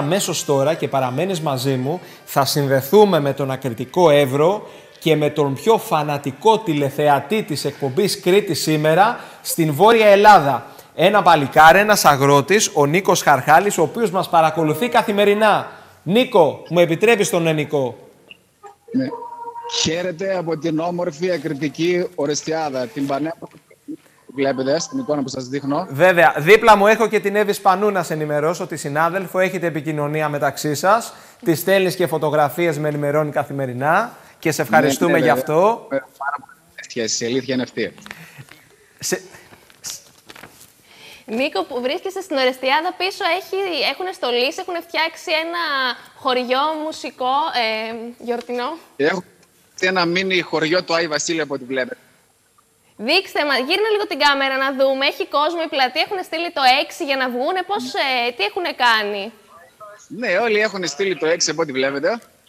Αμέσως τώρα και παραμένεις μαζί μου, θα συνδεθούμε με τον ακριτικό Εύρο και με τον πιο φανατικό τηλεθεατή της εκπομπής Κρήτη σήμερα στην Βόρεια Ελλάδα. Ένα παλικάρι, ένας αγρότης, ο Νίκος Χαρχάλης, ο οποίος μας παρακολουθεί καθημερινά. Νίκο, μου επιτρέπεις τον Νικό? Ναι. Χαίρετε από την όμορφη ακριτική Ορεστιάδα, την πανέμορφη. Βλέπετε στην εικόνα που σας δείχνω. Βέβαια. Δίπλα μου έχω και την Εύη Σπανού να σε ενημερώσω, τη συνάδελφο. Έχετε επικοινωνία μεταξύ σας. Τη στέλνεις και φωτογραφίες, με ενημερώνει καθημερινά. Και σε ευχαριστούμε γι' αυτό. Πάρα πολύ σχέση. Η αλήθεια είναι αυτή. Νίκο, που βρίσκεσαι στην Ορεστιάδα, πίσω έχουν στολίσει, έχουν φτιάξει ένα χωριό μουσικό γιορτινό. Έχω ένα μίνι χωριό του Άι Βασίλη από ό,τι βλέπετε. Δείξτε μας, γύρνα λίγο την κάμερα να δούμε. Έχει κόσμο, η πλατεία έχουν στείλει το 6 για να βγούνε. Τι έχουν κάνει? Ναι, όλοι έχουν στείλει το 6 από ό,τι βλέπετε.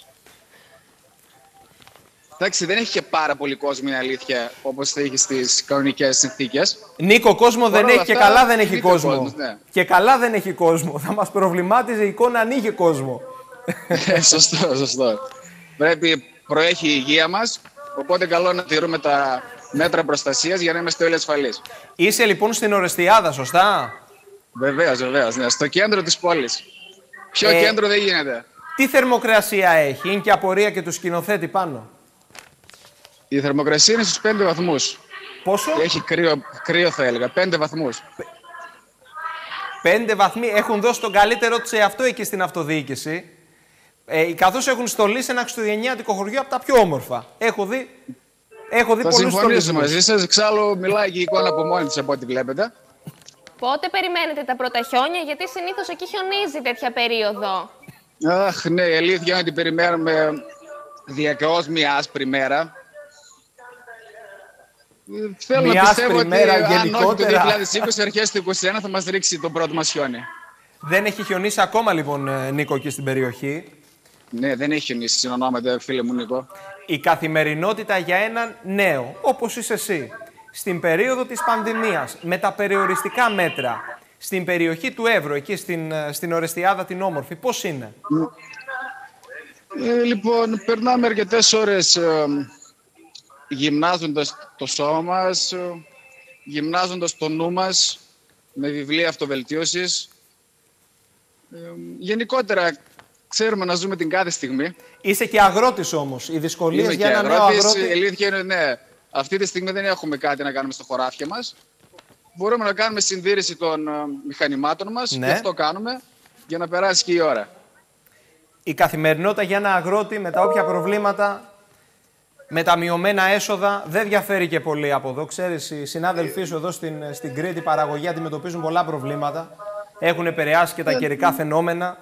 Εντάξει, δεν έχει και πάρα πολύ κόσμο, είναι αλήθεια, όπως θα έχει στις κανονικές συνθήκες. Νίκο, κόσμο δεν έχει και καλά δεν έχει κόσμο. Κόσμος, ναι. Και καλά δεν έχει κόσμο. Θα μας προβλημάτιζε η εικόνα αν είχε κόσμο. Σωστό. Πρέπει, προέχει η υγεία μας, οπότε καλό να τηρούμε τα μέτρα προστασίας για να είμαστε όλοι ασφαλείς. Είσαι λοιπόν στην Ορεστιάδα, σωστά? Βεβαίως, ναι. Στο κέντρο της πόλης. Πιο κέντρο δεν γίνεται. Τι θερμοκρασία έχει? Είναι και απορία και του σκηνοθέτη πάνω. Η θερμοκρασία είναι στους 5 βαθμούς. Πόσο? Έχει κρύο θα έλεγα, 5 βαθμούς. 5 βαθμοί. Έχουν δώσει τον καλύτερο τους εαυτό εκεί στην αυτοδιοίκηση. Καθώς έχουν στολίσει ένα χριστουγεννιάτικο χωριό από τα πιο όμορφα. Έχω δει Θα συμφωνήσω μαζί σας. Εξάλλου μιλάει και η εικόνα από μόνη της από ό,τι βλέπετε. Πότε περιμένετε τα πρώτα χιόνια, γιατί συνήθως εκεί χιονίζει τέτοια περίοδο? Αχ, ναι, η αλήθεια είναι ότι περιμένουμε διακαώς μια άσπρη μέρα. Θέλω να πιστεύω ότι αν όχι το 2020, αρχές του 2021 θα μας ρίξει τον πρώτο μας χιόνι. Δεν έχει χιονίσει ακόμα λοιπόν, Νίκο, εκεί στην περιοχή. Ναι, δεν έχει χιονίσει, συνονόμαται, φίλε μου Νίκο. Η καθημερινότητα για έναν νέο, όπως είσαι εσύ, στην περίοδο της πανδημίας, με τα περιοριστικά μέτρα, στην περιοχή του Εύρου, εκεί στην Ορεστιάδα την όμορφη, πώς είναι? Λοιπόν, περνάμε αρκετές ώρες γυμνάζοντας το σώμα μας, γυμνάζοντας το νου μας, με βιβλία αυτοβελτίωσης. Γενικότερα, ξέρουμε να ζούμε την κάθε στιγμή. Είσαι και αγρότης όμως. Οι δυσκολίες για έναν νέο αγρότη... Η αλήθεια είναι, ναι, αυτή τη στιγμή δεν έχουμε κάτι να κάνουμε στο χωράφια μας. Μπορούμε να κάνουμε συντήρηση των μηχανημάτων μας, ναι. Και αυτό κάνουμε για να περάσει και η ώρα. Η καθημερινότητα για ένα αγρότη με τα όποια προβλήματα, με τα μειωμένα έσοδα, δεν διαφέρει και πολύ από εδώ. Ξέρεις, οι συνάδελφοί σου εδώ στην Κρήτη παραγωγή αντιμετωπίζουν πολλά προβλήματα. Έχουν επηρεάσει και τα καιρικά φαινόμενα.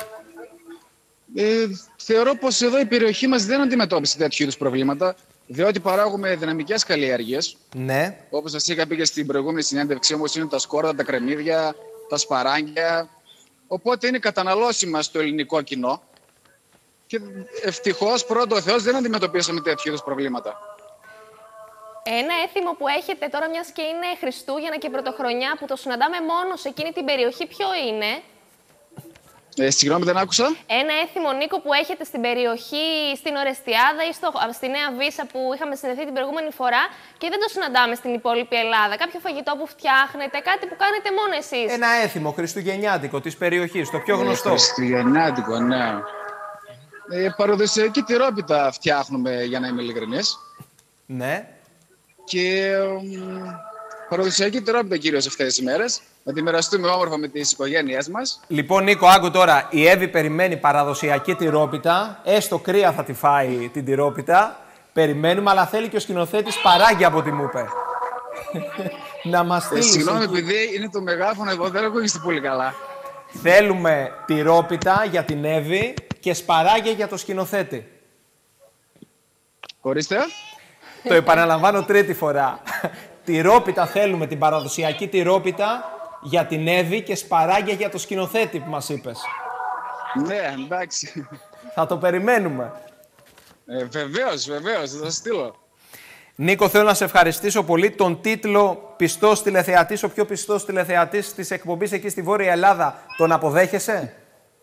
Θεωρώ πως εδώ η περιοχή μας δεν αντιμετώπισε τέτοιου είδους προβλήματα, διότι παράγουμε δυναμικές καλλιέργειες. Ναι. Όπως σας είχα πει και στην προηγούμενη συνέντευξη, όπως είναι τα σκόρδα, τα κρεμμύδια, τα σπαράγγια. Οπότε είναι καταναλώσιμα στο ελληνικό κοινό. Και ευτυχώς, πρώτο ο Θεός, δεν αντιμετωπίσαμε τέτοιου είδους προβλήματα. Ένα έθιμο που έχετε τώρα, μιας και είναι Χριστούγεννα και Πρωτοχρονιά, που το συναντάμε μόνο σε εκείνη την περιοχή, ποιο είναι? Συγγνώμη, δεν άκουσα. Ένα έθιμο, Νίκο, που έχετε στην περιοχή, στην Ορεστιάδα ή στη Νέα Βύσσα που είχαμε συνδεθεί την προηγούμενη φορά και δεν το συναντάμε στην υπόλοιπη Ελλάδα. Κάποιο φαγητό που φτιάχνετε, κάτι που κάνετε μόνο εσείς? Ένα έθιμο χριστουγεννιάτικο της περιοχής, το πιο γνωστό. Χριστουγεννιάτικο, ναι. Παραδοσιακή τυρόπιτα φτιάχνουμε, για να είμαι ειλικρινής. Ναι. Και παραδοσιακή τυρόπιτα κυρίως αυτές τις μέρες. Να τη μοιραστούμε όμορφα με τις οικογένειές μας. Λοιπόν, Νίκο, άκου τώρα. Η Εύη περιμένει παραδοσιακή τυρόπιτα. Έστω κρύα θα τη φάει την τυρόπιτα. Περιμένουμε, αλλά θέλει και ο σκηνοθέτης παράγγια από ό,τι μου είπε. Να μας στείλει. Συγγνώμη, επειδή είναι το μεγάφωνο εδώ, δεν ακούγεστε πολύ καλά. Θέλουμε τυρόπιτα για την Εύη και σπαράγγια για το σκηνοθέτη. Ορίστε. Το επαναλαμβάνω τρίτη φορά. Τυρόπιτα θέλουμε, την παραδοσιακή τυρόπιτα για την Εύη και σπαράγγια για το σκηνοθέτη που μας είπες. Ναι, εντάξει. Θα το περιμένουμε. Βεβαίως, θα σας στείλω. Νίκο, θέλω να σε ευχαριστήσω πολύ. Τον τίτλο «Πιστός τηλεθεατής», ο πιο πιστός τηλεθεατής της εκπομπής εκεί στη Βόρεια Ελλάδα, τον αποδέχεσαι?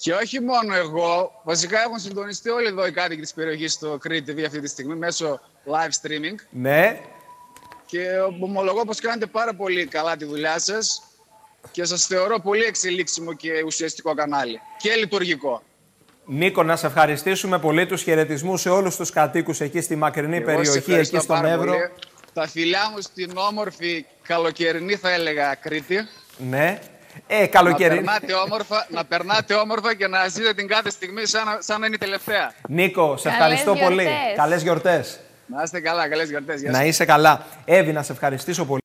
Και όχι μόνο εγώ, βασικά έχουν συντονιστεί όλοι εδώ οι κάτοικοι της περιοχής στο Crete TV αυτή τη στιγμή μέσω live streaming. Ναι. Και ομολογώ πως κάνετε πάρα πολύ καλά τη δουλειά σας και σας θεωρώ πολύ εξελίξιμο και ουσιαστικό κανάλι και λειτουργικό. Νίκο, να σε ευχαριστήσουμε πολύ, τους χαιρετισμούς σε όλους τους κατοίκους εκεί στη μακρινή περιοχή, εκεί στον Εύρο. Πολύ. Τα φιλιά μου στην όμορφη καλοκαιρινή, θα έλεγα, Κρήτη. Ναι. Καλοκαιρινή. Να περνάτε όμορφα και να ζείτε την κάθε στιγμή σαν να είναι η τελευταία. Νίκο, σε ευχαριστώ πολύ. Καλές γιορτές. Να είστε καλά, καλές γιορτές. Να είσαι καλά. Εύη, να σε ευχαριστήσω πολύ.